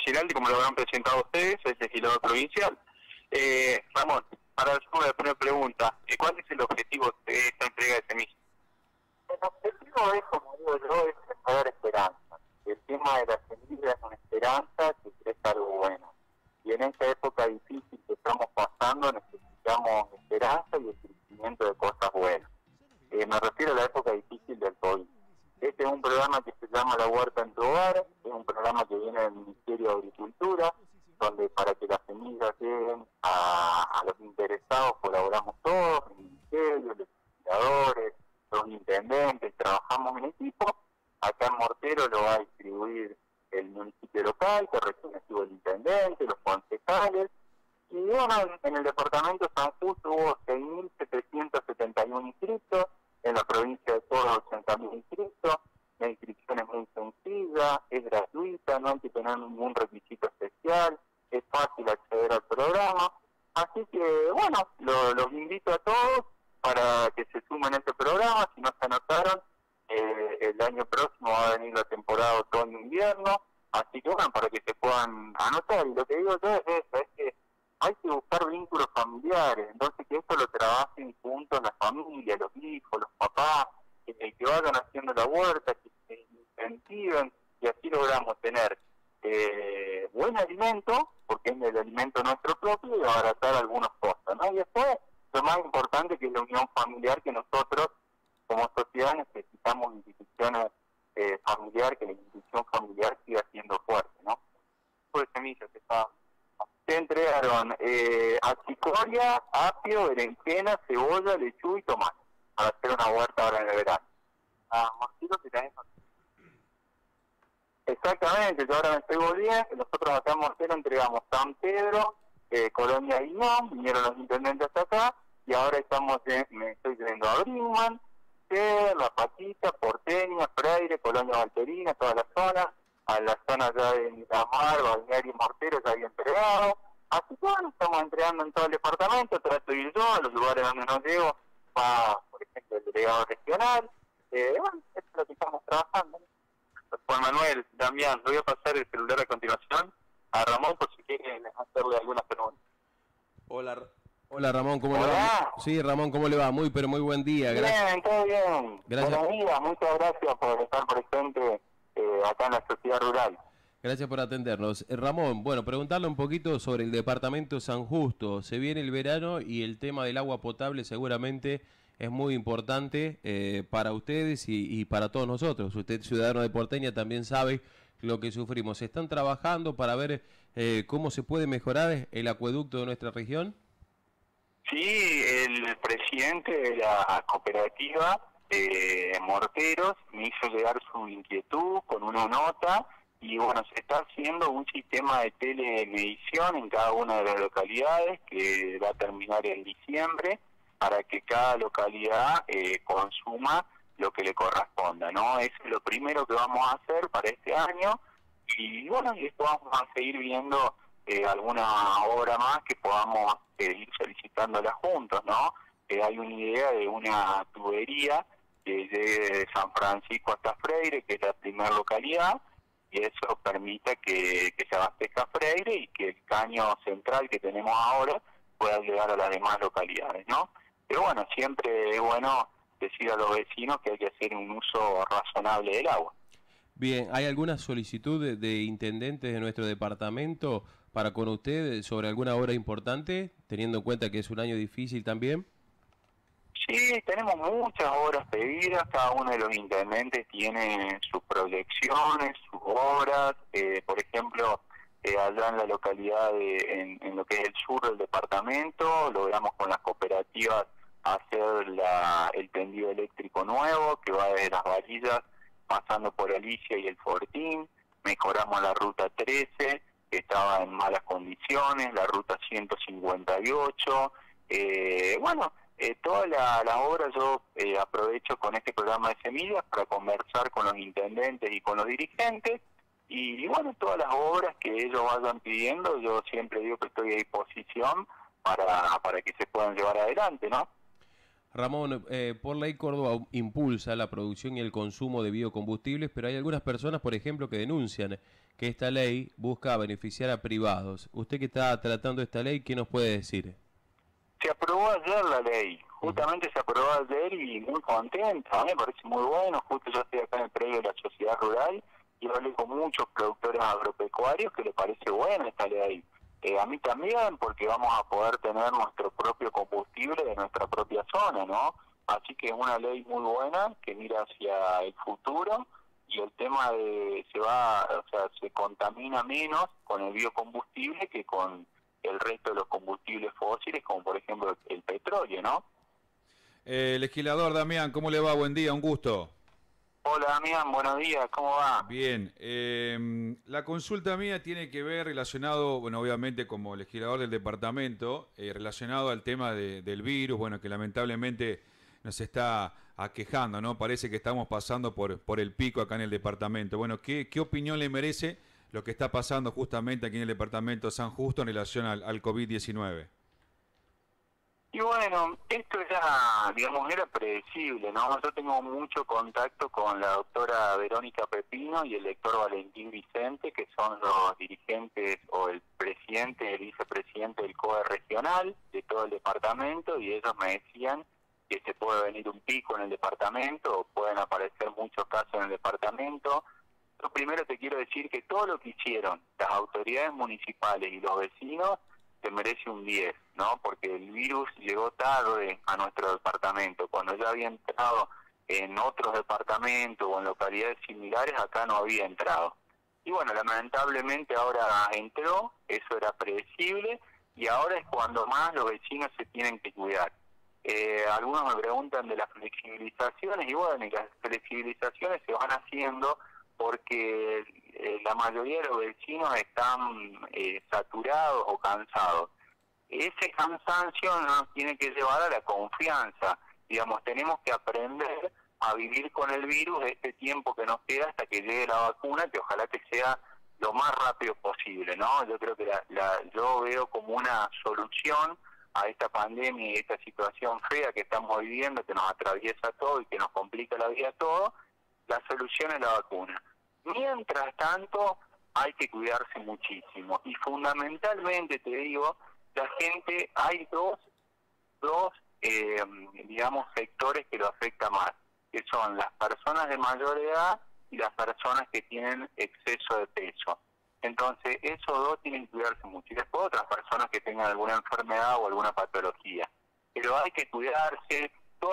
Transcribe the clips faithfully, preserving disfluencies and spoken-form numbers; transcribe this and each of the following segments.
Giraldi, como lo habrán presentado ustedes, es legislador provincial. Eh, Ramón, para la primera pregunta, ¿cuál es el objetivo de esta entrega de semillas? El objetivo es, como digo yo, es dar esperanza. El tema de la semilla es una esperanza que crezca algo bueno. Y en esta época difícil que estamos pasando necesitamos esperanza y el crecimiento de cosas buenas. Eh, me refiero a la época difícil del COVID. Este es un programa que se llama La Huerta en tu Hogar, es un programa que viene del Ministerio de Agricultura, donde para que las semillas lleguen a, a los interesados colaboramos todos, el Ministerio, los investigadores, los intendentes, trabajamos en equipo. Acá en Mortero lo va a distribuir el municipio local, que recién estuvo el intendente, los concejales, y bueno, en, en el departamento de San Justo hubo seis mil setecientos setenta y uno inscritos, en la provincia de Córdoba ochenta mil inscritos. La inscripción es muy sencilla, es gratuita, no hay que tener ningún requisito especial, es fácil acceder al programa, así que bueno, lo, los invito a todos para que se sumen a este programa. Si no se anotaron, eh, el año próximo va a venir la temporada otoño-invierno, así que bueno, para que se puedan anotar. Y lo que digo yo es eso, es que hay que buscar vínculos familiares, entonces que esto lo trabajen juntos la familia, los hijos, los papás, que, que vayan haciendo la huerta, que se incentiven, y así logramos tener eh, buen alimento, porque es el alimento nuestro propio, y abaratar algunas cosas, ¿no? Y después, lo más importante, que es la unión familiar, que nosotros como sociedad necesitamos instituciones eh, familiares, que la institución familiar siga siendo fuerte, ¿no? Pues semillas que está... Se entregaron eh, achicoria, apio, berenjena, cebolla, lechuga y tomate para hacer una huerta ahora en el verano. Ah, mosquitos que tenés. Exactamente, yo ahora me estoy volviendo. Nosotros acá en Mortero entregamos San Pedro, eh, Colonia Guinón, vinieron los intendentes hasta acá, y ahora estamos en, me estoy yendo a Brinkman, La Paquita, Porteña, Freire, Colonia Valterina, toda la zona. A la zona ya de Miramar, Balneario y Mortero ya había entregado. Así que bueno, estamos entregando en todo el departamento, trato de ir yo, a los lugares donde no llego, va, por ejemplo, el delegado regional. Eh, bueno, esto es lo que estamos trabajando, ¿no? Juan Manuel, Damián, le voy a pasar el celular a continuación a Ramón por si quieren hacerle algunas preguntas. Hola, hola Ramón, ¿cómo Hola. le va? Sí, Ramón, ¿cómo le va? Muy, pero muy buen día. Gracias. Bien, todo bien. Gracias. Buenos días, muchas gracias por estar presente eh, acá en la sociedad rural. Gracias por atendernos. Eh, Ramón, bueno, preguntarle un poquito sobre el departamento San Justo. Se viene el verano y el tema del agua potable seguramente es muy importante eh, para ustedes y, y para todos nosotros. Usted, ciudadano de Porteña, también sabe lo que sufrimos. ¿Están trabajando para ver eh, cómo se puede mejorar el acueducto de nuestra región? Sí, el presidente de la cooperativa de Morteros me hizo llegar su inquietud con una nota, y bueno, se está haciendo un sistema de telemedición en cada una de las localidades que va a terminar en diciembre, para que cada localidad eh, consuma lo que le corresponda, ¿no? Eso es lo primero que vamos a hacer para este año, y bueno, y después vamos a seguir viendo eh, alguna obra más que podamos eh, ir solicitándola juntos, ¿no? Eh, hay una idea de una tubería que llegue de San Francisco hasta Freire, que es la primera localidad, y eso permite que, que se abastezca Freire y que el caño central que tenemos ahora pueda llegar a las demás localidades, ¿no? Pero bueno, siempre es bueno decir a los vecinos que hay que hacer un uso razonable del agua. Bien, ¿hay alguna solicitud de, de intendentes de nuestro departamento para con usted sobre alguna obra importante, teniendo en cuenta que es un año difícil también? Sí, tenemos muchas obras pedidas, cada uno de los intendentes tiene sus proyecciones, sus obras, eh, por ejemplo, eh, allá en la localidad, de, en, en lo que es el sur del departamento, logramos con las cooperativas hacer la, el tendido eléctrico nuevo, que va desde las varillas, pasando por Alicia y el Fortín, mejoramos la ruta trece, que estaba en malas condiciones, la ruta ciento cincuenta y ocho, eh, bueno, Eh, todas las la obras yo eh, aprovecho con este programa de semillas para conversar con los intendentes y con los dirigentes, y, y bueno, todas las obras que ellos vayan pidiendo, yo siempre digo que estoy a disposición para, para que se puedan llevar adelante, ¿no? Ramón, eh, por ley Córdoba impulsa la producción y el consumo de biocombustibles, pero hay algunas personas, por ejemplo, que denuncian que esta ley busca beneficiar a privados. Usted que está tratando esta ley, ¿qué nos puede decir? Se aprobó ayer la ley, justamente se aprobó ayer y muy contenta, a mí me parece muy bueno. Justo yo estoy acá en el predio de la sociedad rural y hablé con muchos productores agropecuarios que les parece buena esta ley. Eh, a mí también, porque vamos a poder tener nuestro propio combustible de nuestra propia zona, ¿no? Así que es una ley muy buena que mira hacia el futuro y el tema de se va, o sea, se contamina menos con el biocombustible que con el resto de los combustibles fósiles, como por ejemplo el petróleo, ¿no? Eh, legislador Damián, ¿cómo le va? Buen día, un gusto. Hola Damián, buenos días, ¿cómo va? Bien, eh, la consulta mía tiene que ver relacionado, bueno, obviamente como legislador del departamento, eh, relacionado al tema de, del virus, bueno, que lamentablemente nos está aquejando, ¿no? Parece que estamos pasando por, por el pico acá en el departamento. Bueno, ¿qué, qué opinión le merece lo que está pasando justamente aquí en el departamento de San Justo en relación al, al COVID diecinueve? Y bueno, esto ya, digamos, era predecible, ¿no? Yo tengo mucho contacto con la doctora Verónica Pepino y el doctor Valentín Vicente, que son los dirigentes o el presidente y el vicepresidente del C O E regional de todo el departamento, y ellos me decían que se puede venir un pico en el departamento o pueden aparecer muchos casos en el departamento. Yo primero te quiero decir que todo lo que hicieron las autoridades municipales y los vecinos se merece un diez, ¿no? Porque el virus llegó tarde a nuestro departamento. Cuando ya había entrado en otros departamentos o en localidades similares, acá no había entrado. Y bueno, lamentablemente ahora entró, eso era predecible, y ahora es cuando más los vecinos se tienen que cuidar. Eh, algunos me preguntan de las flexibilizaciones, y bueno, y las flexibilizaciones se van haciendo porque eh, la mayoría de los vecinos están eh, saturados o cansados. Ese cansancio nos tiene que llevar a la confianza. Digamos, tenemos que aprender a vivir con el virus este tiempo que nos queda hasta que llegue la vacuna, que ojalá que sea lo más rápido posible, ¿no? Yo creo que la, la, yo veo como una solución a esta pandemia y esta situación fea que estamos viviendo, que nos atraviesa todo y que nos complica la vida a todos. La solución es la vacuna. Mientras tanto, hay que cuidarse muchísimo. Y fundamentalmente, te digo, la gente, hay dos, dos eh, digamos, sectores que lo afecta más, que son las personas de mayor edad y las personas que tienen exceso de peso. Entonces, esos dos tienen que cuidarse mucho. Y después otras personas que tengan alguna enfermedad o alguna patología. Pero hay que cuidarse.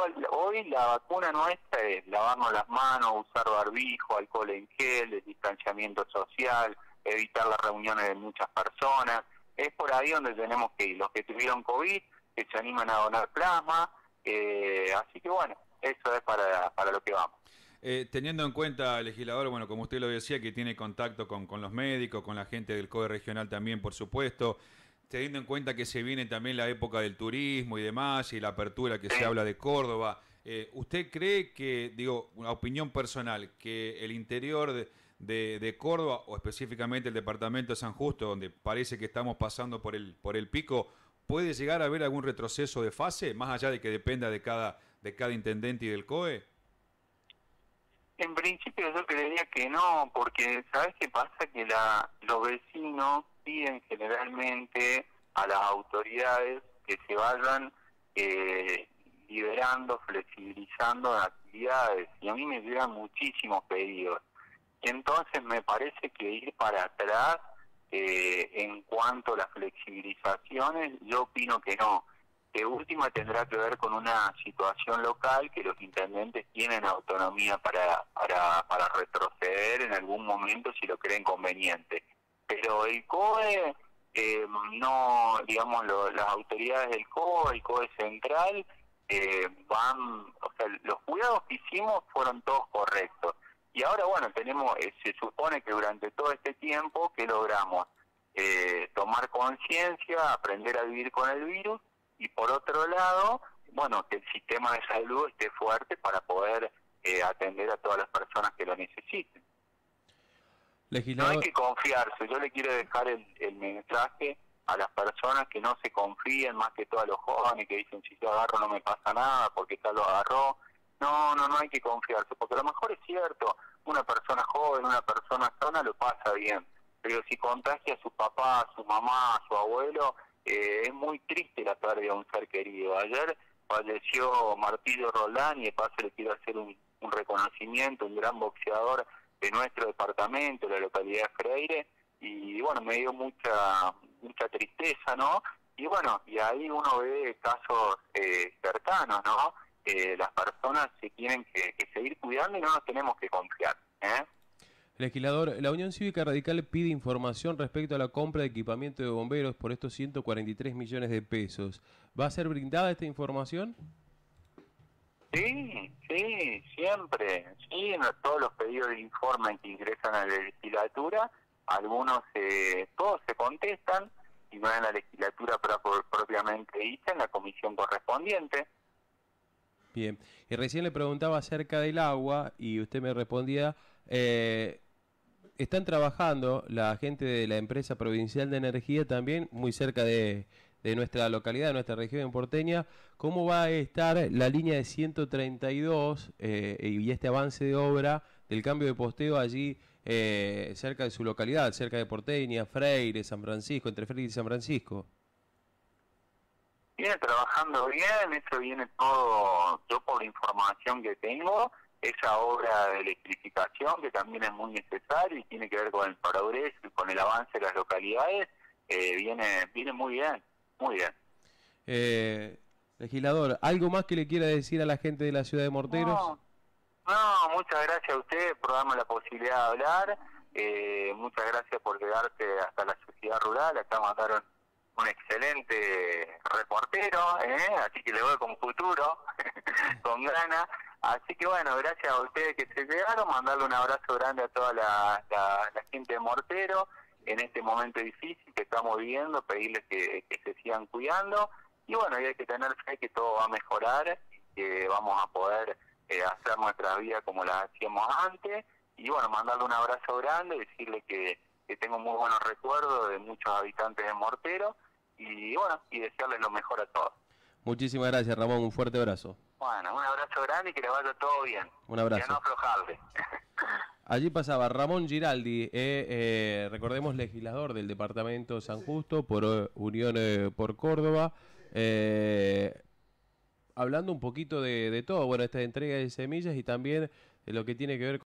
Hoy la vacuna nuestra es lavarnos las manos, usar barbijo, alcohol en gel, el distanciamiento social, evitar las reuniones de muchas personas. Es por ahí donde tenemos que ir. Los que tuvieron COVID, que se animan a donar plasma. Eh, así que bueno, eso es para, para lo que vamos. Eh, teniendo en cuenta, legislador, bueno, como usted lo decía, que tiene contacto con, con los médicos, con la gente del C O E regional también, por supuesto, teniendo en cuenta que se viene también la época del turismo y demás, y la apertura que se habla de Córdoba, eh, ¿usted cree que, digo, una opinión personal, que el interior de, de, de Córdoba, o específicamente el departamento de San Justo, donde parece que estamos pasando por el, por el pico, puede llegar a haber algún retroceso de fase, más allá de que dependa de cada, de cada intendente y del C O E? En principio yo creería que no, porque ¿sabes qué pasa? Que la, los vecinos piden generalmente a las autoridades que se vayan eh, liberando, flexibilizando actividades, y a mí me llegan muchísimos pedidos. Entonces me parece que ir para atrás eh, en cuanto a las flexibilizaciones, yo opino que no. De última tendrá que ver con una situación local, que los intendentes tienen autonomía para, para, para retroceder en algún momento si lo creen conveniente. Pero el C O E, eh, no, digamos, lo, las autoridades del C O E, el C O E central, eh, van, o sea, los cuidados que hicimos fueron todos correctos. Y ahora, bueno, tenemos, eh, se supone que durante todo este tiempo que logramos eh, tomar conciencia, aprender a vivir con el virus, y por otro lado, bueno, que el sistema de salud esté fuerte para poder eh, atender a todas las personas que lo necesiten. Legislador... No hay que confiarse. Yo le quiero dejar el, el mensaje a las personas que no se confíen, más que todo a los jóvenes que dicen si yo agarro no me pasa nada porque tal lo agarró. No, no, no hay que confiarse, porque a lo mejor es cierto, una persona joven, una persona sana lo pasa bien, pero si contagia a su papá, a su mamá, a su abuelo, eh, es muy triste la pérdida de un ser querido. Ayer falleció Martillo Roldán y de paso le quiero hacer un, un reconocimiento, un gran boxeador de nuestro departamento, de la localidad de Freire, y bueno, me dio mucha mucha tristeza, ¿no? Y bueno, y ahí uno ve casos eh, cercanos, ¿no? Eh, las personas se tienen que, que seguir cuidando y no nos tenemos que confiar, ¿eh? Legislador, la Unión Cívica Radical pide información respecto a la compra de equipamiento de bomberos por estos ciento cuarenta y tres millones de pesos. ¿Va a ser brindada esta información? Sí, sí, siempre. Sí, en todos los pedidos de informe que ingresan a la legislatura, algunos, eh, todos se contestan, y no en la legislatura propiamente dicha, en la comisión correspondiente. Bien, y recién le preguntaba acerca del agua y usted me respondía, eh, están trabajando la gente de la empresa provincial de energía también muy cerca de, de nuestra localidad, de nuestra región porteña. ¿Cómo va a estar la línea de ciento treinta y dos eh, y este avance de obra del cambio de posteo allí eh, cerca de su localidad, cerca de Porteña, Freire, San Francisco, entre Freire y San Francisco? Viene trabajando bien, eso viene todo, yo por la información que tengo, esa obra de electrificación que también es muy necesaria y tiene que ver con el progreso y con el avance de las localidades, eh, viene viene muy bien, muy bien. Eh, legislador, ¿algo más que le quiera decir a la gente de la ciudad de Morteros? No, no, muchas gracias a usted por darme la posibilidad de hablar, eh, muchas gracias por quedarte hasta la sociedad rural, acá mandaron un excelente reportero, ¿eh? Así que le voy con futuro, con ganas. Así que bueno, gracias a ustedes que se llegaron, mandarle un abrazo grande a toda la, la, la gente de Mortero en este momento difícil que estamos viviendo, pedirles que, que se sigan cuidando y bueno, y hay que tener fe que todo va a mejorar y que vamos a poder eh, hacer nuestra vida como la hacíamos antes y bueno, mandarle un abrazo grande, decirle que, que tengo muy buenos recuerdos de muchos habitantes de Mortero y bueno, y desearles lo mejor a todos. Muchísimas gracias, Ramón, un fuerte abrazo. Bueno, un abrazo grande y que le vaya todo bien. Un abrazo. Y a no aflojarle. Allí pasaba Ramón Giraldi, eh, eh, recordemos legislador del departamento San Justo por eh, Unión eh, por Córdoba, eh, hablando un poquito de, de todo, bueno, esta entrega de semillas y también de lo que tiene que ver con